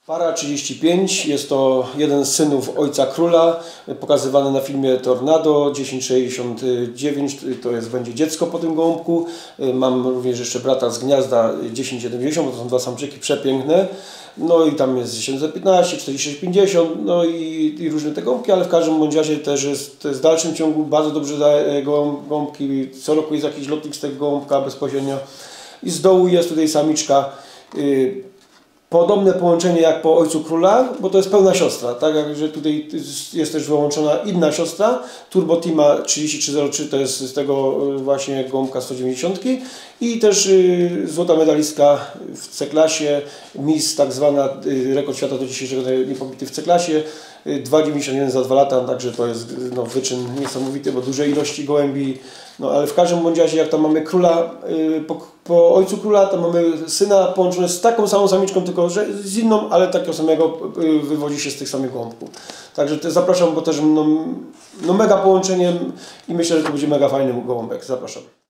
Para 35, jest to jeden z synów ojca króla, pokazywany na filmie Tornado 1069, będzie dziecko po tym gołąbku. Mam również jeszcze brata z gniazda 1070, bo to są dwa samczyki przepiękne. No i tam jest 715, 4650, no i różne te gołąbki, ale w każdym bądź razie też jest w dalszym ciągu bardzo dobrze daje gołąbki. Co roku jest jakiś lotnik z tego gołąbka bezpośrednio. I z dołu jest tutaj samiczka. Podobne połączenie jak po ojcu króla, bo to jest pełna siostra, tak jak że tutaj jest też wyłączona inna siostra, Turbo Tima 3303, to jest z tego właśnie gołąbka 190 i też złota medalistka w C-klasie, Miss tak zwana, rekord świata do dzisiejszego niepobity w C-klasie, 2,91 za 2 lata, także to jest wyczyn niesamowity, bo duże ilości gołębi, ale w każdym bądź razie jak tam mamy króla, po ojcu króla to mamy syna połączony z taką samą samiczką, tylko że z inną, ale takiego samego wywodzi się z tych samych gołąbków. Także zapraszam, bo też mega połączenie i myślę, że to będzie mega fajny gołąbek. Zapraszam.